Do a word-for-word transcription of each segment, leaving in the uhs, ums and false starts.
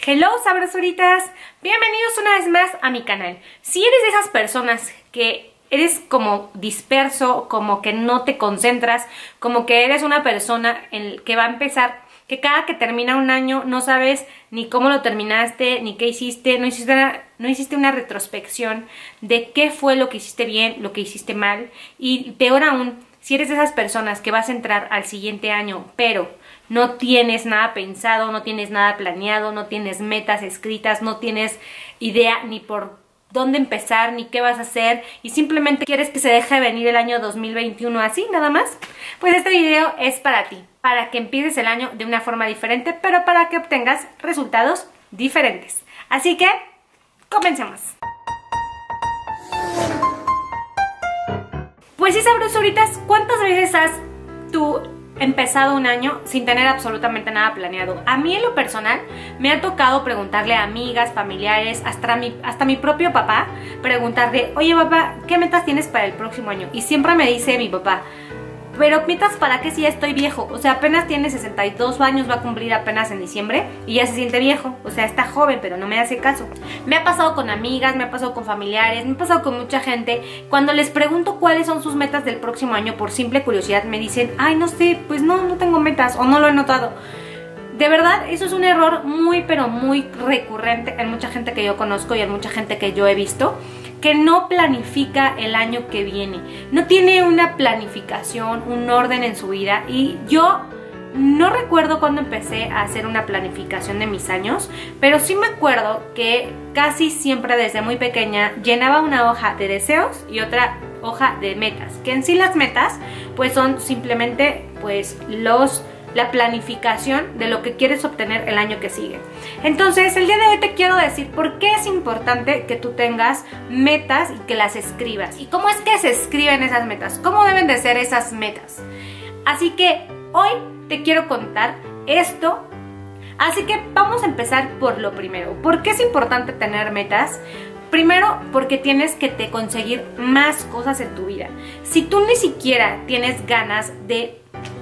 Hello sabrosuritas, bienvenidos una vez más a mi canal. Si eres de esas personas que eres como disperso, como que no te concentras, como que eres una persona en que va a empezar, que cada que termina un año no sabes ni cómo lo terminaste, ni qué hiciste, no hiciste una, no hiciste una retrospección de qué fue lo que hiciste bien, lo que hiciste mal, y peor aún, si eres de esas personas que vas a entrar al siguiente año, pero no tienes nada pensado, no tienes nada planeado, no tienes metas escritas, no tienes idea ni por dónde empezar, ni qué vas a hacer, y simplemente quieres que se deje venir el año dos mil veintiuno así, nada más, pues este video es para ti, para que empieces el año de una forma diferente, pero para que obtengas resultados diferentes. Así que, comencemos. Pues sí, sabrosuritas, ¿cuántas veces has tú empezado un año sin tener absolutamente nada planeado? A mí en lo personal me ha tocado preguntarle a amigas, familiares, hasta mi, hasta mi propio papá, preguntarle, oye papá, ¿qué metas tienes para el próximo año? Y siempre me dice mi papá, pero metas para qué si ya estoy viejo, o sea, apenas tiene sesenta y dos años, va a cumplir apenas en diciembre y ya se siente viejo, o sea, está joven, pero no me hace caso. Me ha pasado con amigas, me ha pasado con familiares, me ha pasado con mucha gente. Cuando les pregunto cuáles son sus metas del próximo año, por simple curiosidad me dicen, ay, no sé, pues no, no tengo metas o no lo he notado. De verdad, eso es un error muy, pero muy recurrente en mucha gente que yo conozco y en mucha gente que yo he visto, que no planifica el año que viene, no tiene una planificación, un orden en su vida. Y yo no recuerdo cuándo empecé a hacer una planificación de mis años, pero sí me acuerdo que casi siempre desde muy pequeña llenaba una hoja de deseos y otra hoja de metas, que en sí las metas pues son simplemente pues los... la planificación de lo que quieres obtener el año que sigue. Entonces, el día de hoy te quiero decir por qué es importante que tú tengas metas y que las escribas. ¿Y cómo es que se escriben esas metas? ¿Cómo deben de ser esas metas? Así que hoy te quiero contar esto. Así que vamos a empezar por lo primero. ¿Por qué es importante tener metas? Primero, porque tienes que te conseguir más cosas en tu vida. Si tú ni siquiera tienes ganas de...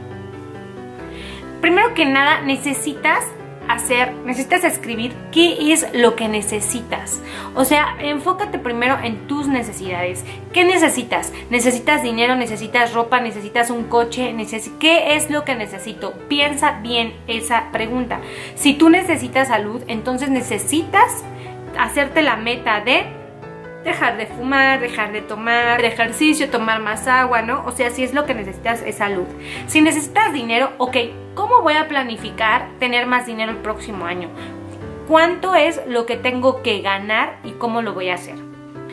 Primero que nada, necesitas hacer, necesitas escribir qué es lo que necesitas. O sea, enfócate primero en tus necesidades. ¿Qué necesitas? ¿Necesitas dinero? ¿Necesitas ropa? ¿Necesitas un coche? Neces- ¿Qué es lo que necesito? Piensa bien esa pregunta. Si tú necesitas salud, entonces necesitas hacerte la meta de dejar de fumar, dejar de tomar, de ejercicio, tomar más agua, ¿no? O sea, si es lo que necesitas es salud. Si necesitas dinero, ok, ¿cómo voy a planificar tener más dinero el próximo año? ¿Cuánto es lo que tengo que ganar y cómo lo voy a hacer?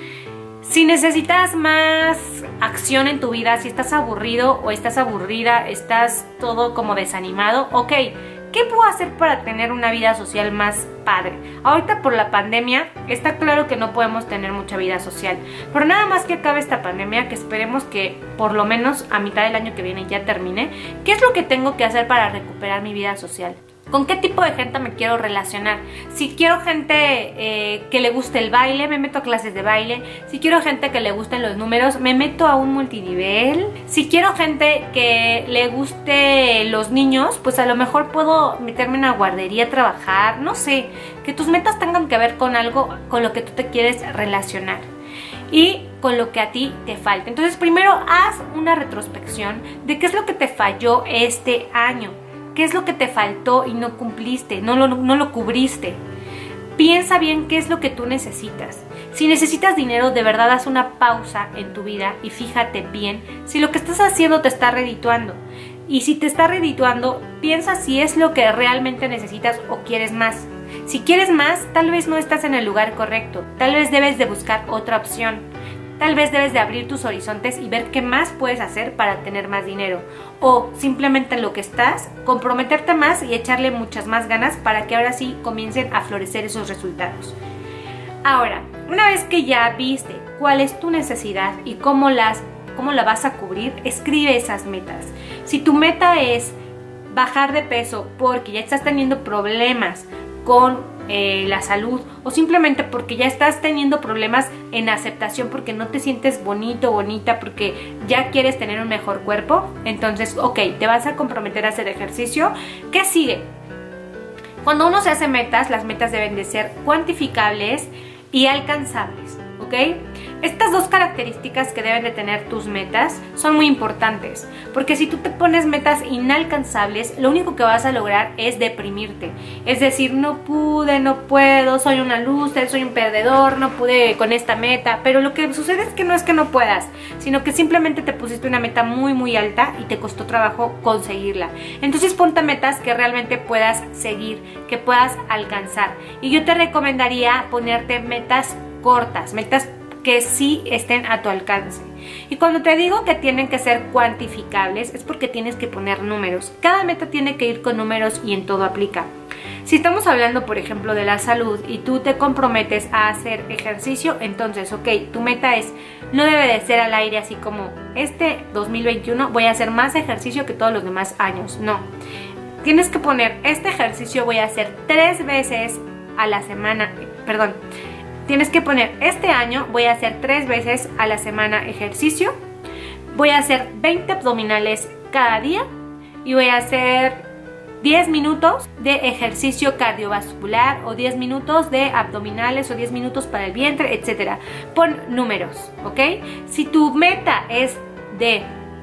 Si necesitas más acción en tu vida, si estás aburrido o estás aburrida, estás todo como desanimado, ok, ¿qué puedo hacer para tener una vida social más padre? Ahorita por la pandemia está claro que no podemos tener mucha vida social, pero nada más que acabe esta pandemia, que esperemos que por lo menos a mitad del año que viene ya termine, ¿qué es lo que tengo que hacer para recuperar mi vida social? ¿Con qué tipo de gente me quiero relacionar? Si quiero gente eh, que le guste el baile, me meto a clases de baile. Si quiero gente que le gusten los números, me meto a un multinivel. Si quiero gente que le guste los niños, pues a lo mejor puedo meterme en una guardería a trabajar. No sé, que tus metas tengan que ver con algo con lo que tú te quieres relacionar y con lo que a ti te falta. Entonces primero haz una retrospección de qué es lo que te falló este año. ¿Qué es lo que te faltó y no cumpliste, no lo, no lo cubriste? Piensa bien qué es lo que tú necesitas. Si necesitas dinero, de verdad haz una pausa en tu vida y fíjate bien si lo que estás haciendo te está redituando. Y si te está redituando, piensa si es lo que realmente necesitas o quieres más. Si quieres más, tal vez no estás en el lugar correcto. Tal vez debes de buscar otra opción. Tal vez debes de abrir tus horizontes y ver qué más puedes hacer para tener más dinero. O simplemente en lo que estás, comprometerte más y echarle muchas más ganas para que ahora sí comiencen a florecer esos resultados. Ahora, una vez que ya viste cuál es tu necesidad y cómo, las, cómo la vas a cubrir, escribe esas metas. Si tu meta es bajar de peso porque ya estás teniendo problemas con Eh, la salud, o simplemente porque ya estás teniendo problemas en aceptación porque no te sientes bonito, bonita, porque ya quieres tener un mejor cuerpo, entonces ok, te vas a comprometer a hacer ejercicio. ¿Qué sigue? Cuando uno se hace metas, las metas deben de ser cuantificables y alcanzables, ¿ok? Estas dos características que deben de tener tus metas son muy importantes, porque si tú te pones metas inalcanzables, lo único que vas a lograr es deprimirte. Es decir, no pude, no puedo, soy una loser, soy un perdedor, no pude con esta meta. Pero lo que sucede es que no es que no puedas, sino que simplemente te pusiste una meta muy muy alta y te costó trabajo conseguirla. Entonces ponte metas que realmente puedas seguir, que puedas alcanzar. Y yo te recomendaría ponerte metas cortas, metas que sí estén a tu alcance. Y cuando te digo que tienen que ser cuantificables, es porque tienes que poner números. Cada meta tiene que ir con números y en todo aplica. Si estamos hablando, por ejemplo, de la salud y tú te comprometes a hacer ejercicio, entonces, ok, tu meta es, no debe de ser al aire así como, este dos mil veintiuno voy a hacer más ejercicio que todos los demás años. No. Tienes que poner, este ejercicio voy a hacer tres veces a la semana, perdón, Tienes que poner, este año voy a hacer tres veces a la semana ejercicio, voy a hacer veinte abdominales cada día y voy a hacer diez minutos de ejercicio cardiovascular o diez minutos de abdominales o diez minutos para el vientre, etcétera. Pon números, ¿ok? Si tu meta es de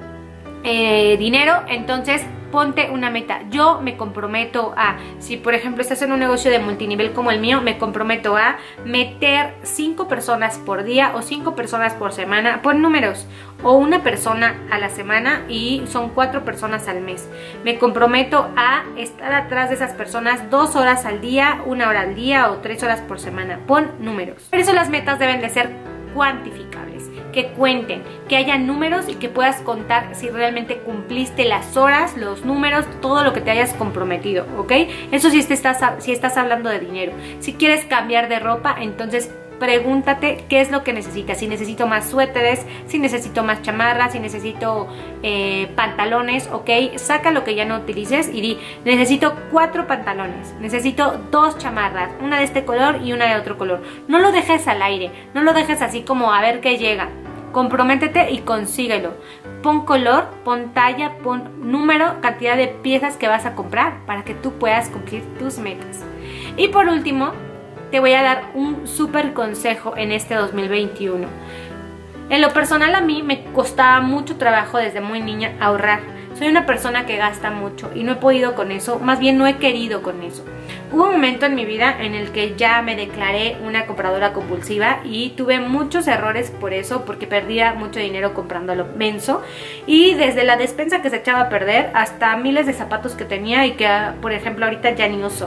eh, dinero, entonces ponte una meta. Yo me comprometo a, si por ejemplo estás en un negocio de multinivel como el mío, me comprometo a meter cinco personas por día o cinco personas por semana. Pon números, o una persona a la semana y son cuatro personas al mes. Me comprometo a estar atrás de esas personas dos horas al día, una hora al día o tres horas por semana. Pon números. Por eso las metas deben de ser cuantificables, que cuenten, que haya números y que puedas contar si realmente cumpliste las horas, los números, todo lo que te hayas comprometido, ¿ok? Eso si estás, si estás hablando de dinero. Si quieres cambiar de ropa, entonces pregúntate qué es lo que necesitas. Si necesito más suéteres, si necesito más chamarras, si necesito eh, pantalones, ok, saca lo que ya no utilices y di, necesito cuatro pantalones, necesito dos chamarras, una de este color y una de otro color. No lo dejes al aire, no lo dejes así como a ver qué llega. Comprométete y consíguelo. Pon color, pon talla, pon número, cantidad de piezas que vas a comprar para que tú puedas cumplir tus metas. Y por último, te voy a dar un súper consejo en este dos mil veintiuno. En lo personal, a mí me costaba mucho trabajo desde muy niña ahorrar. Soy una persona que gasta mucho y no he podido con eso, más bien no he querido con eso. Hubo un momento en mi vida en el que ya me declaré una compradora compulsiva y tuve muchos errores por eso, porque perdía mucho dinero comprando a lo menso, y desde la despensa que se echaba a perder hasta miles de zapatos que tenía y que, por ejemplo, ahorita ya ni uso.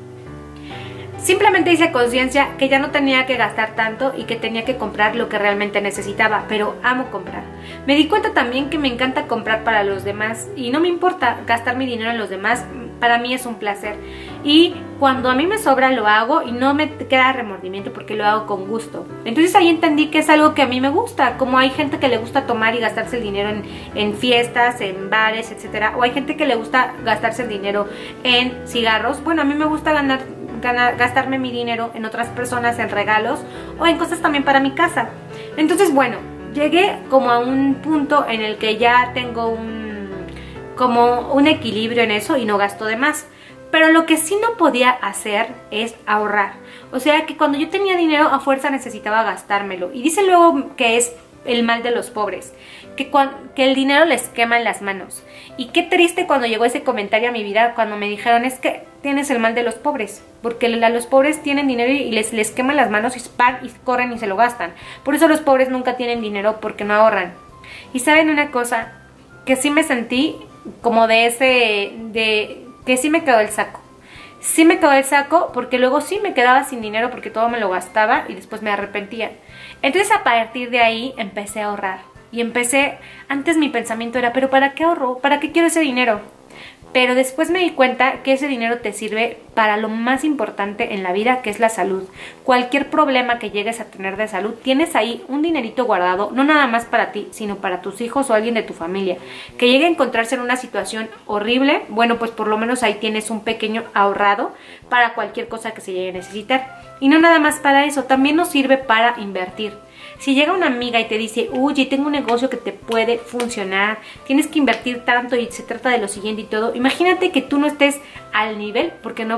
Simplemente hice conciencia que ya no tenía que gastar tanto y que tenía que comprar lo que realmente necesitaba, pero amo comprar. Me di cuenta también que me encanta comprar para los demás y no me importa gastar mi dinero en los demás, para mí es un placer. Y cuando a mí me sobra lo hago y no me queda remordimiento porque lo hago con gusto. Entonces ahí entendí que es algo que a mí me gusta, como hay gente que le gusta tomar y gastarse el dinero en, en fiestas, en bares, etcétera, o hay gente que le gusta gastarse el dinero en cigarros. Bueno, a mí me gusta ganar Ganar, gastarme mi dinero en otras personas, en regalos o en cosas también para mi casa. Entonces, bueno, llegué como a un punto en el que ya tengo un como un equilibrio en eso y no gasto de más. Pero lo que sí no podía hacer es ahorrar. O sea que cuando yo tenía dinero a fuerza necesitaba gastármelo. Y dice luego que es el mal de los pobres, que, cuando, que el dinero les quema en las manos. Y qué triste cuando llegó ese comentario a mi vida, cuando me dijeron, es que tienes el mal de los pobres, porque los pobres tienen dinero y les, les queman las manos y van y corren y se lo gastan. Por eso los pobres nunca tienen dinero, porque no ahorran. Y saben una cosa, que sí me sentí como de ese, de que sí me quedó el saco. Sí me quedó el saco porque luego sí me quedaba sin dinero porque todo me lo gastaba y después me arrepentía. Entonces a partir de ahí empecé a ahorrar. Y empecé, antes mi pensamiento era, ¿pero para qué ahorro? ¿Para qué quiero ese dinero? Pero después me di cuenta que ese dinero te sirve para lo más importante en la vida, que es la salud. Cualquier problema que llegues a tener de salud, tienes ahí un dinerito guardado, no nada más para ti, sino para tus hijos o alguien de tu familia. Que llegue a encontrarse en una situación horrible, bueno, pues por lo menos ahí tienes un pequeño ahorrado para cualquier cosa que se llegue a necesitar. Y no nada más para eso, también nos sirve para invertir. Si llega una amiga y te dice, oye, tengo un negocio que te puede funcionar, tienes que invertir tanto y se trata de lo siguiente y todo, imagínate que tú no estés al nivel porque no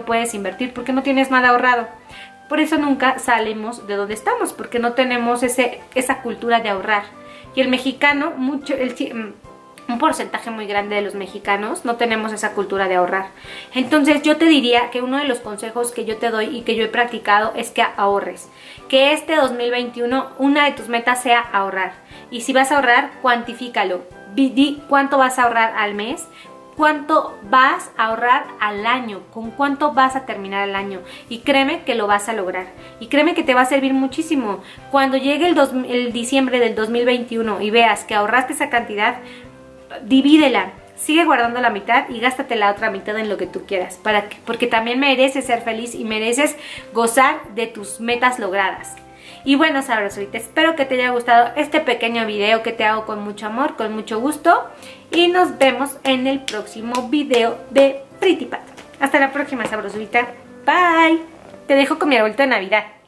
no puedes invertir porque no tienes nada ahorrado. Por eso nunca salimos de donde estamos, porque no tenemos ese, esa cultura de ahorrar. Y el mexicano, mucho, el, un porcentaje muy grande de los mexicanos no tenemos esa cultura de ahorrar. Entonces yo te diría que uno de los consejos que yo te doy y que yo he practicado es que ahorres. Que este dos mil veintiuno una de tus metas sea ahorrar. Y si vas a ahorrar, cuantifícalo. Di cuánto vas a ahorrar al mes, cuánto vas a ahorrar al año, con cuánto vas a terminar el año. Y créeme que lo vas a lograr. Y créeme que te va a servir muchísimo. Cuando llegue el, dos, el diciembre del dos mil veintiuno y veas que ahorraste esa cantidad, divídela, sigue guardando la mitad y gástate la otra mitad en lo que tú quieras, para que, porque también mereces ser feliz y mereces gozar de tus metas logradas. Y bueno, sabrosuritas, espero que te haya gustado este pequeño video que te hago con mucho amor, con mucho gusto, y nos vemos en el próximo video de Pretty Pat. Hasta la próxima, sabrosurita. Bye. Te dejo con mi arbolito de Navidad.